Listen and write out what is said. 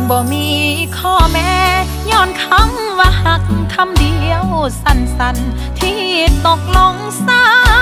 บ่มีข้อแม้ย้อนคำว่าหักคำเดียวสั้นๆที่ตกลงสา